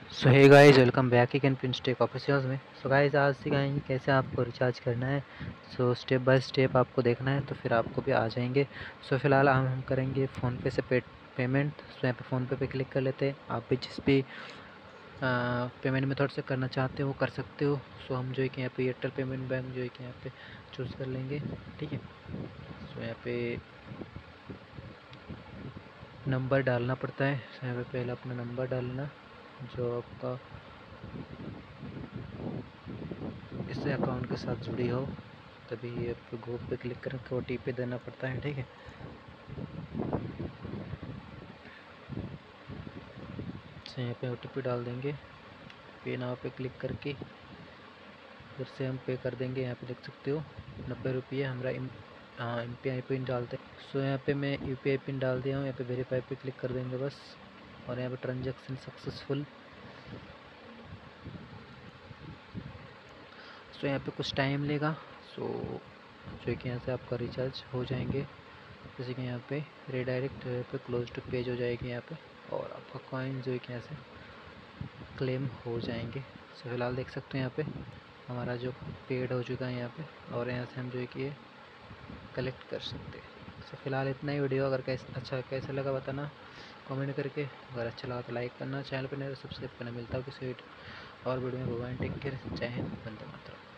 सो hey guys, welcome back again पिनस्टेक officials में। So guys, आज सिखाएंगे कैसे आपको रिचार्ज करना है। सो स्टेप बाय स्टेप आपको देखना है तो फिर आपको भी आ जाएंगे। सो फिलहाल हम करेंगे फ़ोनपे से पेमेंट। सो यहाँ पे फ़ोनपे पे क्लिक कर लेते हैं। आप भी जिस भी पेमेंट मेथड से करना चाहते हो वो कर सकते हो। सो हम जो है कि यहाँ पे एयरटेल पेमेंट बैंक जो है कि यहाँ पे चूज़ कर लेंगे, ठीक है। सो यहाँ पे नंबर डालना पड़ता है। सो यहाँ पे पहले अपना नंबर डालना जो आपका इस अकाउंट के साथ जुड़ी हो, तभी ये गो पे क्लिक करके OTP देना पड़ता है, ठीक है। तो यहाँ पे OTP डाल देंगे। पे नाउ पे क्लिक करके फिर से हम पे कर देंगे। यहाँ पे देख सकते हो 90 रुपये हमारा UPI पिन डालते हैं। सो यहाँ पे मैं UPI पिन डाल दिया हूँ। यहाँ पे वेरीफाई पे क्लिक कर देंगे बस, और यहाँ पे ट्रांजेक्शन सक्सेसफुल। सो यहाँ पे कुछ टाइम लेगा। सो जो कि यहाँ से आपका रिचार्ज हो जाएंगे। जैसे कि यहाँ पे रिडायरेक्ट पे क्लोज टू पेज हो जाएगी यहाँ पे, और आपका कॉइन जो है कि यहाँ से क्लेम हो जाएंगे। सो फिलहाल देख सकते हैं यहाँ पे हमारा जो पेड हो चुका है यहाँ पे, और यहाँ से हम जो है कि ये कलेक्ट कर सकते हैं। सो फिलहाल इतना ही वीडियो। अगर कैसा लगा बताना कमेंट करके। अगर अच्छा लगा तो लाइक करना, चैनल पर नहीं तो सब्सक्राइब करना। मिलता हूँ किसी और वीडियो में। भगवान टेक केयर, जय हिंद, वंदे मातरम।